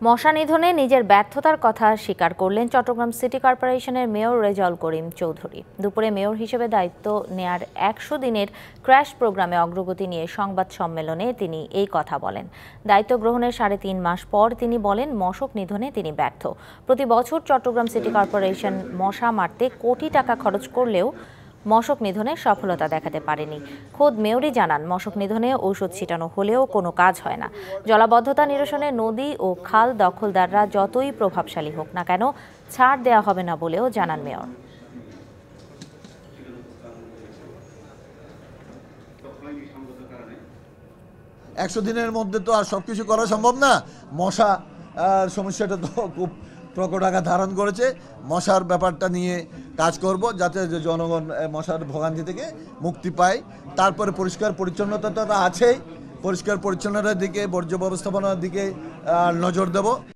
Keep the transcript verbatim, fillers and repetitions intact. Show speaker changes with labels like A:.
A: মশা নিধনে নিজের ব্যর্থতার কথা স্বীকার করলেন চট্টগ্রাম সিটি কর্পোরেশনের মেয়র রেজাউল করিম চৌধুরী। দুপুরে মেয়র হিসেবে দায়িত্ব নেয়ার একশো দিনের ক্র্যাশ প্রোগ্রামে অগ্রগতি নিয়ে সংবাদ সম্মেলনে তিনি এই কথা বলেন। দায়িত্ব গ্রহণের সাড়ে তিন মাস পর তিনি বলেন, মশক নিধনে তিনি ব্যর্থ। প্রতি বছর চট্টগ্রাম সিটি কর্পোরেশন মশা মারতে কোটি টাকা খরচ করলেও মশক নিধনে সফলতা দেখাতে পারেনি। খোদ মেয়রই জানান, মশক নিধনে ঔষধ ছিটানো হলেও কোনো কাজ হয় না। জলাবদ্ধতা নিরসনে নদী ও খাল দখলদাররা যতই প্রভাবশালী হোক না কেন ছাড় দেওয়া হবে না বলেও জানান মেয়র।
B: একশো দিনের মধ্যে তো আর সবকিছু করা সম্ভব না। মশা সমস্যাটা তো খুব প্রকট আকার ধারণ করেছে। মশার ব্যাপারটা নিয়ে কাজ করব, যাতে জনগণ মশার ভোগান্তি থেকে মুক্তি পায়। তারপরে পরিষ্কার পরিচ্ছন্নতা তো আছেই, পরিষ্কার পরিচ্ছন্নতার দিকে, বর্জ্য ব্যবস্থাপনার দিকে নজর দেব।